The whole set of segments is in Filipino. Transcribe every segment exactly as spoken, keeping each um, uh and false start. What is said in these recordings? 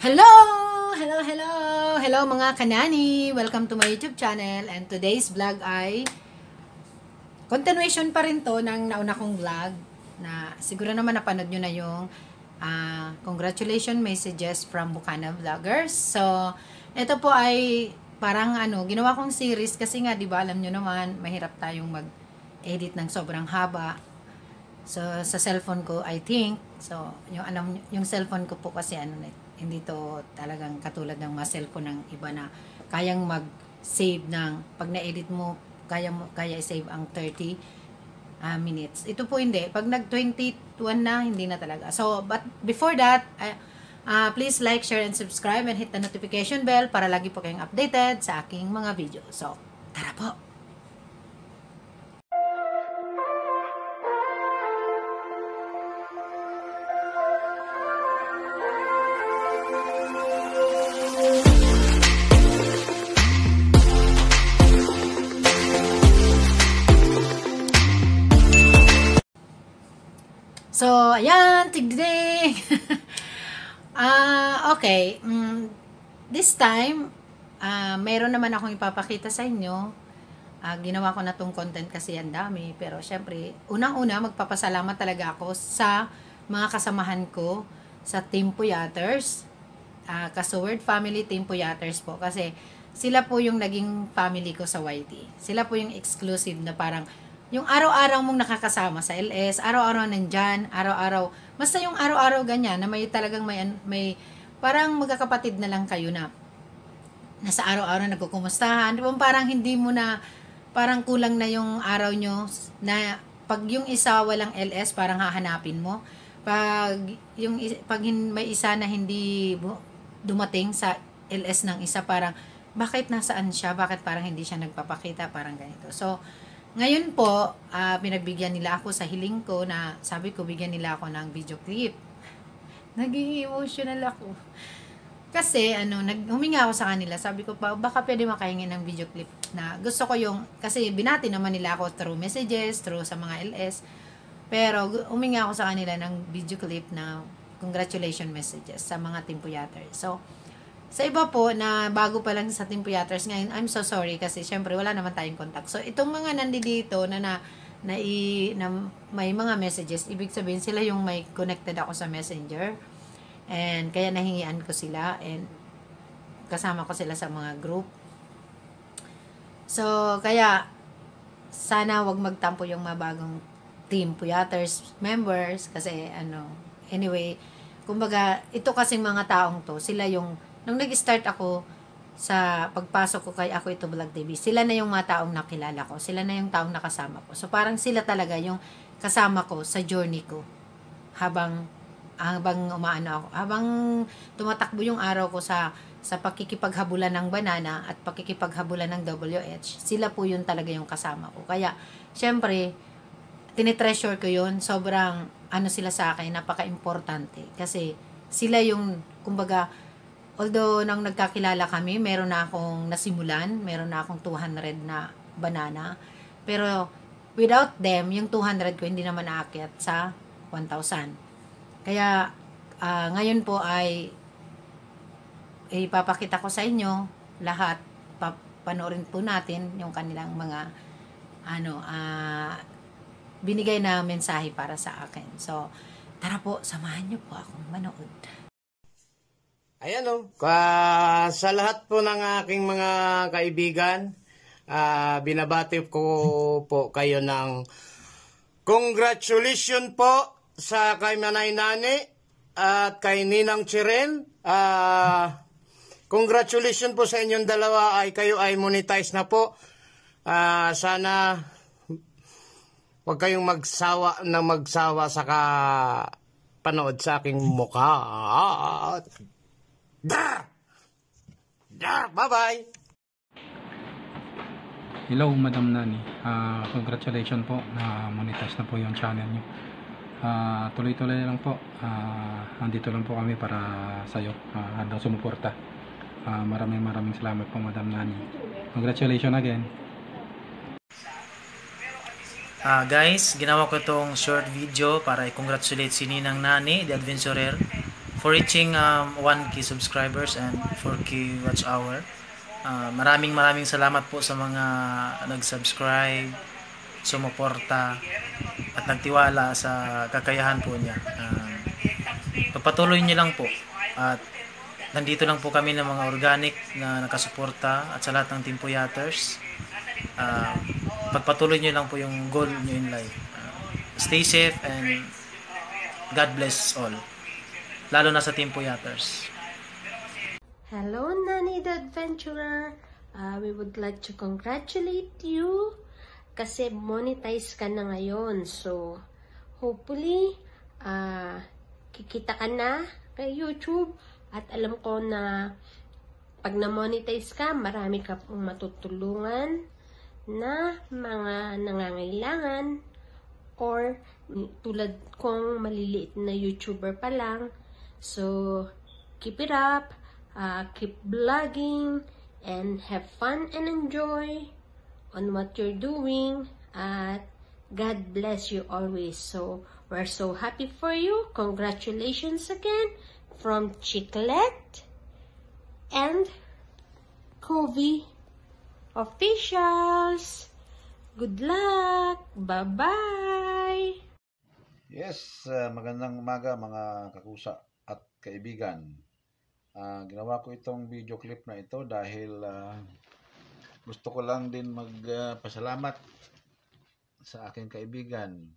Hello! Hello, hello! Hello mga kanani! Welcome to my YouTube channel, and today's vlog ay continuation pa rin to ng nauna kong vlog na siguro naman napanood nyo na yung uh, congratulations messages from Bukana Vloggers. So, ito po ay parang ano, ginawa kong series kasi nga, di ba, alam nyo naman, mahirap tayong mag-edit ng sobrang haba. So, sa cellphone ko, I think, so, yung, alam, yung cellphone ko po kasi, ano, hindi to talagang katulad ng mga cellphone ng iba na kayang mag-save ng, pag na-edit mo, kaya, mo, kaya i-save ang thirty uh, minutes. Ito po hindi. Pag nag-twenty-one na, hindi na talaga. So, but before that, uh, uh, please like, share, and subscribe, and hit the notification bell para lagi po kayong updated sa aking mga video. So, tara po! So, ayan, tigding. Ah, uh, okay. Mm, this time, uh, mayroon naman akong ipapakita sa inyo. Uh, ginawa ko na tong content kasi ang dami. Pero, syempre, unang-una, magpapasalamat talaga ako sa mga kasamahan ko sa Team Puyaters. Uh, Kasoword Family Team Puyaters po. Kasi, sila po yung naging family ko sa Y T. Sila po yung exclusive na parang yung araw-araw mong nakakasama sa L S, araw-araw nandyan, araw-araw, basta yung araw-araw ganyan, na may talagang may, may parang magkakapatid na lang kayo na nasa araw-araw nagkukumustahan, di ba parang hindi mo na, parang kulang na yung araw nyo, na pag yung isa walang L S, parang hahanapin mo, pag, yung, pag may isa na hindi dumating sa L S ng isa, parang, bakit nasaan siya, bakit parang hindi siya nagpapakita, parang ganito. So, ngayon po, uh, pinagbigyan nila ako sa hiling ko na sabi ko, bigyan nila ako ng video clip. Naging emotional ako. Kasi, ano, nag, huminga ako sa kanila. Sabi ko pa, baka pwede makahingin ng video clip na gusto ko yung, kasi binati naman nila ako through messages, through sa mga L S. Pero, huminga ako sa kanila ng video clip na congratulations messages sa mga Team Puyaters. So, sa iba po na bago pa lang sa Team Puyaters ngayon, I'm so sorry kasi syempre wala naman tayong contact. So itong mga nandito na na, na, i, na may mga messages, ibig sabihin sila yung may connected ako sa Messenger. And kaya nahingian ko sila and kasama ko sila sa mga group. So kaya sana wag magtampo yung mga bagong Team Puyaters members kasi ano, anyway, kumbaga ito kasing mga taong to, sila yung nung nag-start ako sa pagpasok ko kay Ako Ito Vlog T V, sila na yung mga taong nakilala ko. Sila na yung taong nakasama ko. So, parang sila talaga yung kasama ko sa journey ko. Habang, habang umaano ako. Habang tumatakbo yung araw ko sa, sa pakikipaghabulan ng banana at pakikipaghabulan ng W H, sila po yun talaga yung kasama ko. Kaya, syempre, tinitreasure ko yun. Sobrang, ano sila sa akin, napaka-importante. Kasi, sila yung, kumbaga, although nang nagkakilala kami, meron na akong nasimulan, meron na akong two hundred na banana. Pero without them, yung two hundred ko hindi naman aakyat sa one thousand. Kaya uh, ngayon po ay ipapakita ko sa inyo lahat. Panoorin po natin yung kanilang mga ano, uh, binigay na mensahe para sa akin. So, tara po, samahan niyo po akong manood. Ayan o, uh, sa lahat po ng aking mga kaibigan, uh, binabati ko po kayo ng congratulations po sa kay Manay Nani at kay Ninang Chiren. Uh, congratulations po sa inyong dalawa ay kayo ay monetize na po. Uh, sana huwag kayong magsawa na magsawa sa ka panood sa aking mukha. Da! Da! Bye-bye! Hello, Madam Nani. Uh, congratulations po na monetize na po yung channel nyo. Uh, tuloy-tuloy lang po. Uh, andito lang po kami para sa'yo. Uh, handang sumuporta. Uh, maraming maraming salamat po, Madam Nani. Congratulations again. Uh, guys, ginawa ko itong short video para i-congratulate si Ninang Nani, the adventurer, for reaching um, one K subscribers and four K watch hour. Uh, maraming maraming salamat po sa mga nag-subscribe, sumuporta, at nagtiwala sa kakayahan po niya. Uh, pagpatuloy niyo lang po. At nandito lang po kami ng mga organic na nakasuporta at sa lahat ng Team Puyaters. Uh, pagpatuloy niyo lang po yung goal niyo in life. Uh, stay safe and God bless all. Lalo na sa Team Puyaters. Hello, Nani the Adventurer. Uh, we would like to congratulate you kasi monetize ka na ngayon. So, hopefully, uh, kikita ka na kay YouTube. At alam ko na pag na-monetize ka, marami ka pong matutulungan na mga nangangailangan or tulad kong maliliit na YouTuber pa lang. So, keep it up. Uh, keep vlogging and have fun and enjoy on what you're doing, at God bless you always. So we're so happy for you. Congratulations again from Chiclet and Kobe officials. Good luck. Bye-bye. Yes, uh, magandang umaga mga kakusa at kaibigan. Uh, ginawa ko itong video clip na ito dahil uh, gusto ko lang din magpasalamat uh, sa aking kaibigan.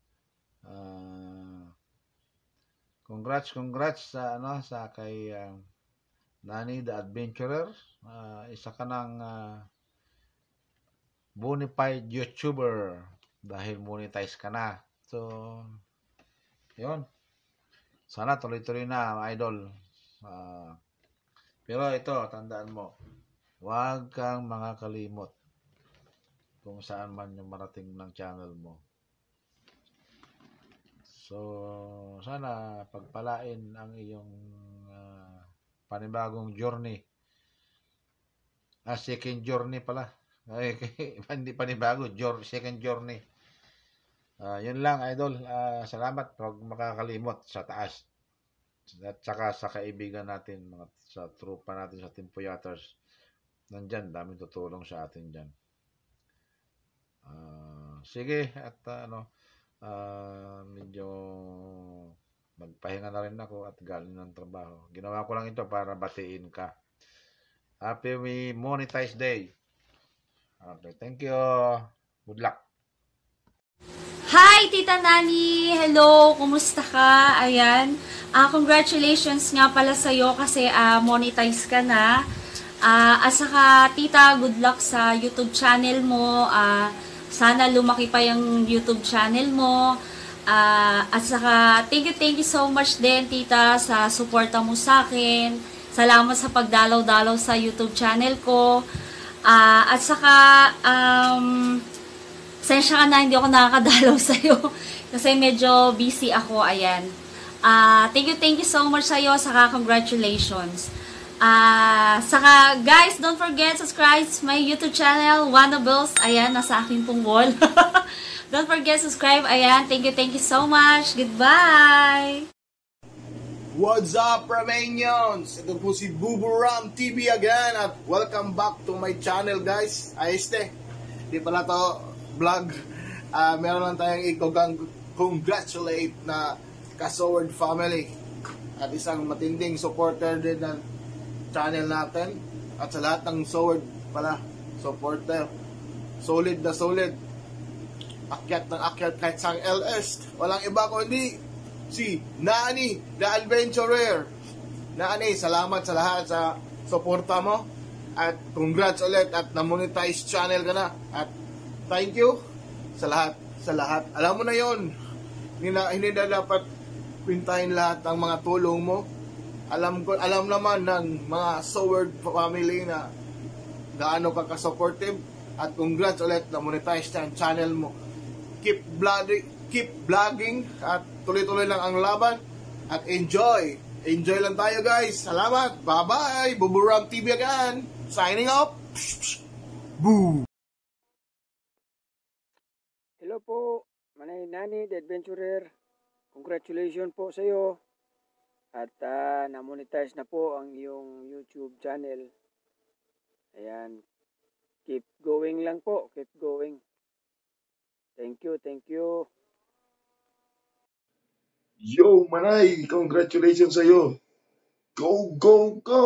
Uh, congrats, congrats sa ano sa kay uh, Nani the Adventurer. Uh, isa ka ng uh, bonafide YouTuber dahil monetize ka na. So, yun. Sana tuloy-tuloy na, idol. Uh, pero ito, tandaan mo, huwag kang makakalimot kung saan man yung marating ng channel mo. So, sana pagpalain ang iyong uh, panibagong journey. Ah, second journey pala. Ay, hindi panibago, second journey. Uh, yun lang, idol. Uh, salamat. Huwag makakalimot sa taas. At saka sa kaibigan natin, mga, sa trupa natin sa Team Puyaters, nandyan, daming tutulong sa atin dyan. Uh, sige, at uh, ano, uh, medyo magpahinga na rin ako at galing ng trabaho. Ginawa ko lang ito para batiin ka. Happy Monetize Day. Okay, thank you. Good luck. Hi, Tita Nani! Hello! Kumusta ka? Ayan. Uh, congratulations nga pala sa'yo kasi uh, monetize ka na. Uh, at saka, Tita, good luck sa YouTube channel mo. Uh, sana lumaki pa yung YouTube channel mo. Uh, at saka, thank you, thank you so much din, Tita, sa suporta mo sa akin. Salamat sa pagdalaw-dalaw sa YouTube channel ko. Uh, at saka, um... Sensya ka na, hindi ako nakakadalaw sa'yo. Kasi medyo busy ako, ayan. Uh, thank you, thank you so much sa'yo. Saka, congratulations. Uh, saka, guys, don't forget, subscribe to my YouTube channel, Wannables. Ayan, nasa akin pong wall. Don't forget, subscribe. Ayan, thank you, thank you so much. Goodbye! What's up, Romanians? Ito po si Buburam T V again at welcome back to my channel, guys. Ayos te. Di pala to vlog. Uh, meron lang tayong i-congratulate na Kasoward family at isang matinding supporter din ng channel natin at sa lahat ng Soward pala supporter, solid na solid, akyat ng akyat kahit sang L S. Walang iba kundi si Nani the Adventurer. Nani, salamat sa lahat sa suporta mo at congrats ulit at na-monetize channel ka na at thank you sa lahat, sa lahat. Alam mo na yon, hindi na, hindi na dapat pintahin lahat ng mga tulong mo. Alam ko, alam naman ng mga Soward family na gaano ka ka-supportive at congrats ulit na monetize ang channel mo. Keep vlogging, keep vlogging at tuloy-tuloy lang ang laban at enjoy. Enjoy lang tayo, guys. Salamat. Bye-bye. Buburam T V again. Signing off. Boo. Hello po, Manay Nani, the Adventurer. Congratulations po sa iyo. At uh, na-monetize na po ang iyong YouTube channel. Ayan. Keep going lang po. Keep going. Thank you, thank you. Yo, Manay! Congratulations sa'yo! Go, go, go!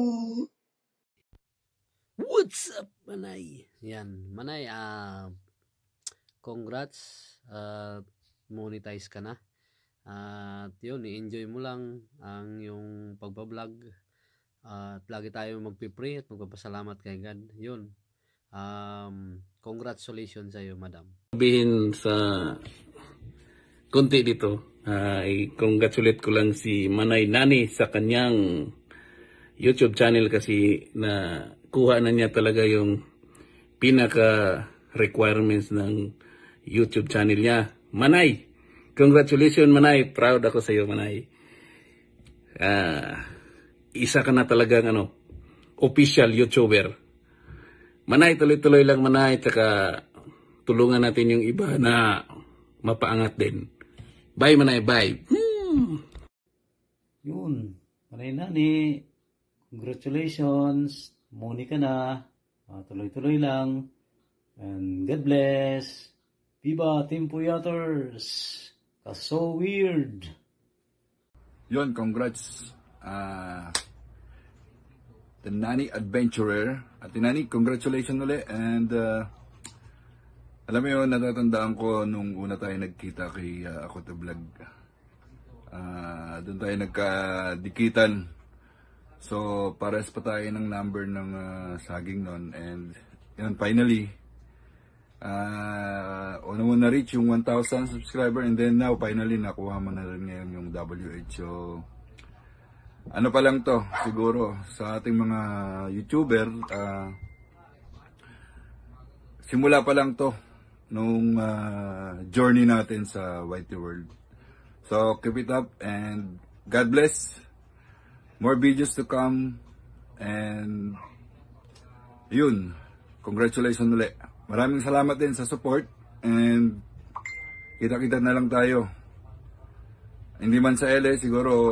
What's up, Manay? Yan, Manay, ah, congrats. Uh, monetize ka na. At uh, yun, i-enjoy mo lang ang yung pagbablog. Uh, at lagi tayo magpipray at magpapasalamat kay God. Yun. Um, congratulations sa iyo, madam. Sabihin sa konti dito, ay uh, congratulate ko lang si Manay Nani sa kanyang YouTube channel kasi na kuha na niya talaga yung pinaka requirements ng YouTube channel niya. Manay, congratulations Manay, proud ako sa iyo Manay. Uh, isa ka na talagang ano, official YouTuber. Manay, tuloy-tuloy lang Manay, tsaka tulungan natin yung iba na mapaangat din. Bye Manay, bye. Hmm. Yun, Manay Nani, congratulations, muni ka na, uh, tuloy-tuloy lang, and God bless. Viva Team Puyaters! So weird! Yun, congrats. Uh, the Nani Adventurer. At the Nani, congratulations ulit. And uh, alam mo yun, natatandaan ko nung una tayo nagkita kay uh, Ako To Vlog. Uh, doon tayo nagkadikitan. So, pares pa tayo ng number ng uh, saging nun. And yun, finally, Uh, una mo na-reach yung one thousand subscriber, and then now finally nakuha mo na rin ngayon yung W H. So ano pa lang to siguro sa ating mga YouTuber, uh, simula pa lang to nung uh, journey natin sa Whitey World. So keep it up and God bless, more videos to come, and yun, congratulations ulit. Maraming salamat din sa support, and kita-kita na lang tayo. Hindi man sa L A, siguro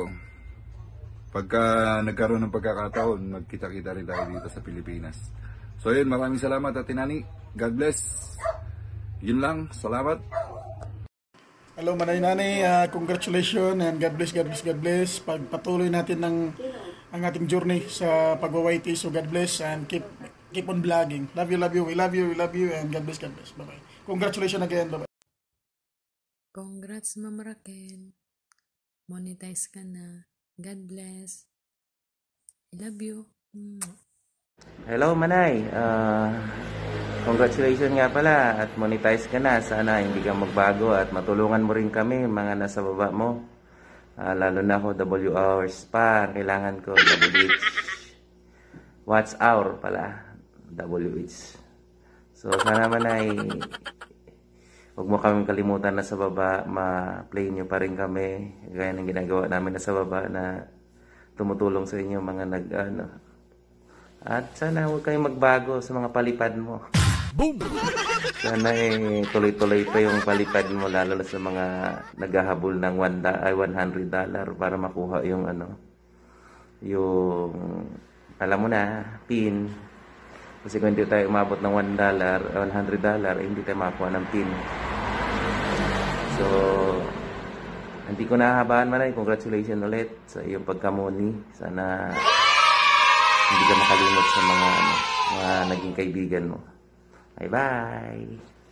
pagka nagkaroon ng pagkakataon, magkita-kita rin tayo dito sa Pilipinas. So yun, maraming salamat Ate Nani. God bless. Yun lang, salamat. Hello Manay Nani, uh, congratulations and God bless, God bless, God bless. Pagpatuloy natin ng ang ating journey sa pag-Y T, so God bless and keep Keep on vlogging. Love you, love you. We love you, we love you. And God bless, God bless. Bye-bye. Congratulations again. Bye-bye. Congrats, Ma'am Raquel. Monetize ka na. God bless. I love you. Hello, Manay. Uh, congratulations nga pala at monetize ka na. Sana hindi ka magbago at matulungan mo rin kami, mga nasa baba mo. Uh, lalo na ako, W hours pa. Kailangan ko W H. Watch hour pala. W H. So sana man ay huwag mo kami kalimutan na sa baba, ma-play nyo pa rin kami gaya ng ginagawa namin na sa baba na tumutulong sa inyo mga nag ano. At sana huwag kayong magbago sa mga palipad mo. Boom! Sana eh tuloy-tuloy pa yung palipad mo, lalo na sa mga naghahabol ng one hundred dollar para makuha yung ano, yung alam mo na, pin. Kasi kung hindi tayo umabot ng one dollar, one hundred dollar, eh, hindi tayo makakuha ng pin. So, hindi ko nahahabaan man ay congratulations ulit sa iyong pagkamuni. Sana hindi ka makalimot sa mga, ano, mga naging kaibigan mo. Bye-bye!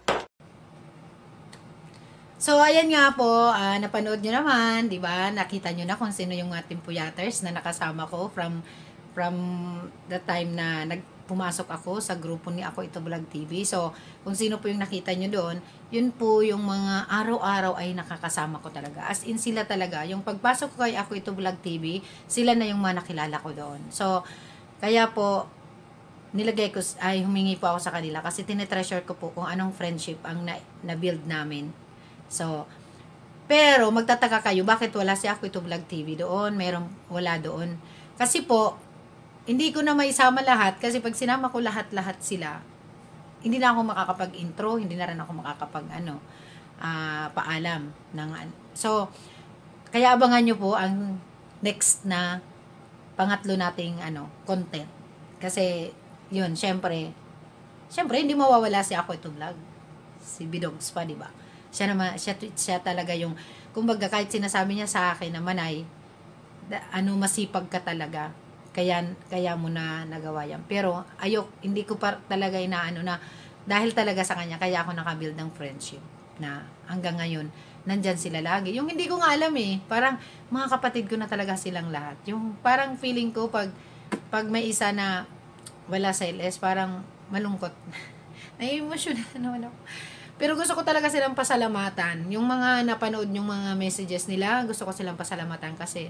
So, ayan nga po, uh, napanood nyo naman, di ba? Nakita nyo na kung sino yung ating Puyaters na nakasama ko from from the time na nagpumasok ako sa grupo ni Ako Ito Vlog T V. So, kung sino po yung nakita nyo doon, yun po yung mga araw-araw ay nakakasama ko talaga. As in, sila talaga. Yung pagpasok ko kay Ako Ito Vlog T V, sila na yung mga nakilala ko doon. So, kaya po, nilagay ko, ay humingi po ako sa kanila kasi tinetreasure ko po kung anong friendship ang na-build na namin. So, pero magtataka kayo, bakit wala si Ako Ito Vlog T V doon? Merong wala doon. Kasi po, hindi ko na maisama lahat kasi pag sinama ko lahat-lahat sila, hindi na ako makakapag-intro, hindi na rin ako makakapag ano, uh, paalam ng, so kaya abangan nyo po ang next na pangatlo nating ano, content. Kasi, yun, syempre, syempre, hindi mawawala si Ako Ito Vlog. Si Bidogs pa, di ba? Siya naman, siya, siya talaga yung, kumbaga, kahit sinasabi niya sa akin naman ay, da, ano, masipag ka talaga. Kaya, kaya mo na nagawa yan. Pero, ayok, hindi ko pa talaga inaano na, dahil talaga sa kanya, kaya ako nakabuild ng friendship. Na, hanggang ngayon, nandyan sila lagi. Yung hindi ko nga alam eh, parang, mga kapatid ko na talaga silang lahat. Yung, parang feeling ko, pag, pag may isa na, wala sa L S, parang, malungkot. Nai-emotional naman ako. Pero gusto ko talaga silang pasalamatan. Yung mga napanood yung mga messages nila, gusto ko silang pasalamatan kasi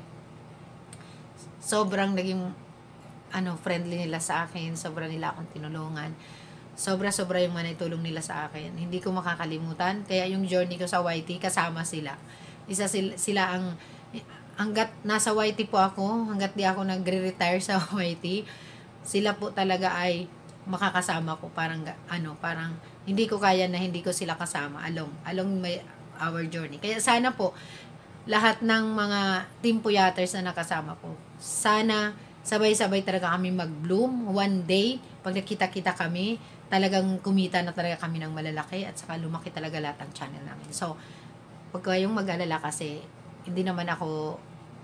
sobrang naging ano, friendly nila sa akin, sobra nila akong tinulungan. Sobra-sobra yung mga naitulong nila sa akin. Hindi ko makakalimutan. Kaya yung journey ko sa Y T, kasama sila. Isa sila, sila ang, hanggat nasa Y T po ako, hanggat di ako nagre-retire sa Y T, sila po talaga ay makakasama ko. Parang, ano, parang, hindi ko kaya na hindi ko sila kasama along, along my, our journey. Kaya sana po, lahat ng mga Team Puyaters na nakasama ko, sana sabay-sabay talaga kami mag-bloom. One day, pag nakita-kita kami, talagang kumita na talaga kami ng malalaki at saka lumaki talaga lahat ng channel namin. So, huwag kayong mag-alala kasi hindi naman ako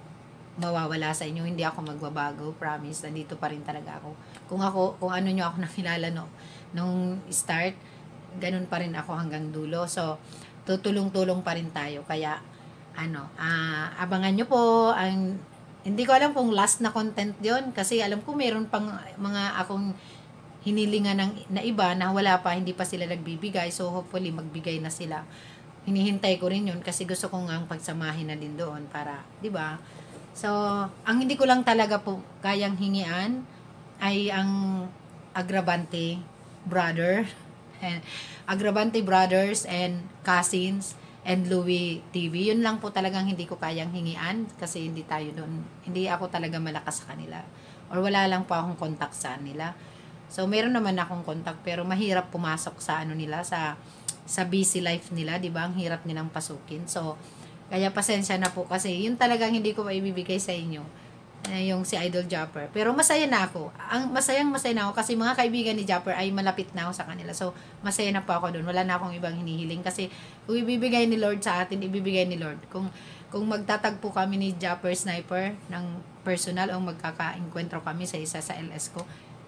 mawawala sa inyo, hindi ako magbabago, promise, nandito pa rin talaga ako. Kung ako, kung ano nyo ako nakilala no, nung start, ganun pa rin ako hanggang dulo. So, tutulong-tulong pa rin tayo. Kaya, ano, uh, abangan nyo po ang, hindi ko alam kung last na content yon kasi alam ko meron pang mga akong hinilingan ng, na iba na wala pa, hindi pa sila nagbibigay. So, hopefully, magbigay na sila. Hinihintay ko rin yun kasi gusto ko nga pagsamahin na din doon para, di ba? So, ang hindi ko lang talaga po kayang hingian ay ang Agravante brother, and Agravante brothers and cousins and Louie T V. Yun lang po talagang hindi ko kayang hingian kasi hindi tayo doon. Hindi ako talaga malakas sa kanila. Or wala lang po akong contact sa nila. So, meron naman akong contact pero mahirap pumasok sa ano nila, sa sa busy life nila, di ba? Ang hirap nilang pasukin. So, kaya pasensya na po kasi yun talagang hindi ko maibibigay sa inyo. Yung si Idol Japper. Pero masaya na ako. Ang masayang masaya na ako kasi mga kaibigan ni Japper ay malapit na ako sa kanila. So, masaya na po ako doon. Wala na akong ibang hinihiling kasi kung ibibigay ni Lord sa atin, ibibigay ni Lord. Kung kung magtatagpo kami ni Japper Sniper ng personal o magkaka-enkwentro kami sa isa sa L S ko,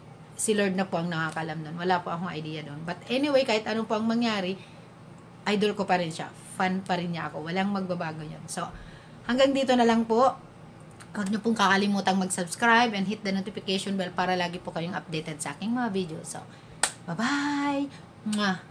si Lord na po ang nakakalam doon. Wala po akong idea doon. But anyway, kahit anong po ang mangyari, idol ko pa rin siya. Fan pa rin niya ako. Walang magbabago yan. So, hanggang dito na lang po. Huwag niyo pong kakalimutang mag-subscribe and hit the notification bell para lagi po kayong updated sa aking mga videos. So, bye-bye! Mwah!